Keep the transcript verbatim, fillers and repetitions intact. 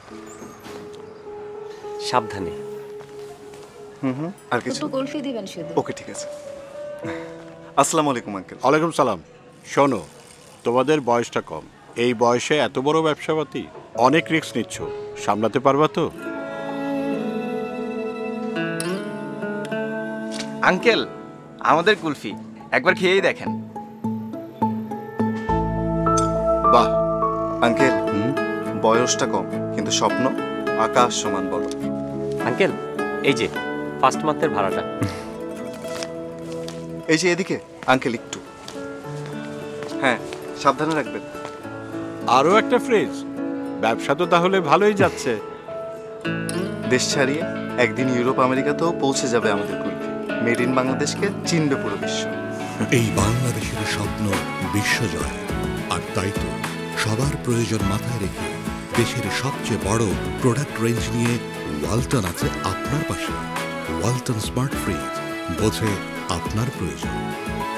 সাবধানে। হুম হুম আর কিছু কুলফি দিবেন শুধু। ওকে ঠিক আছে। আসসালামু আলাইকুম আঙ্কেল। ওয়ালাইকুম সালাম। শোনো, তোমাদের বয়সটা কম, এই বয়সে এত বড় ব্যবসাপাতি, অনেক রিস্ক নিচ্ছ, সামলাতে পারবা তো? আঙ্কেল, আমাদের কুলফি একবার খেয়েই দেখেন। বাহ আঙ্কেল, বয়সটা কম কিন্তু স্বপ্ন আকাশ সমান বড়। আঙ্কেল, এই যে ফার্স্ট মান্থের ভাড়াটা। এই যে এদিকে আঙ্কেল, একটু হ্যাঁ সাবধানে রাখবেন। আরও একটা ফ্রিজ, ব্যবসা তো তাহলে ভালোই যাচ্ছে। দেশ ছাড়িয়ে একদিন ইউরোপ আমেরিকাতেও পৌঁছে যাবে আমাদের কুলফি। মেড ইন বাংলাদেশকে চিনবে পুরো বিশ্ব। এই বাংলাদেশের স্বপ্ন বিশ্বজয়, আর তাই তো সবার প্রয়োজন মাথায় রেখে দেশের সবচেয়ে বড় প্রোডাক্ট রেঞ্জ নিয়ে ওয়ালটন আছে আপনার পাশে। ওয়ালটন স্মার্ট ফ্রিজ, বোঝে আপনার প্রয়োজন।